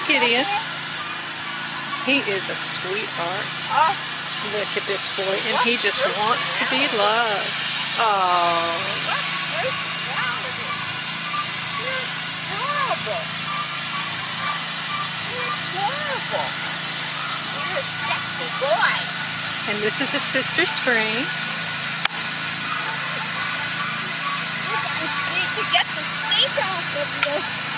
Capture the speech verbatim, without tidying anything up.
Gideon. He is a sweetheart. Oh. Look at this boy, and he just wants to be loved. Oh. What personality? You're adorable. You're adorable. You're a sexy boy. And this is his sister Spring. You're going to need to get the stink off of this.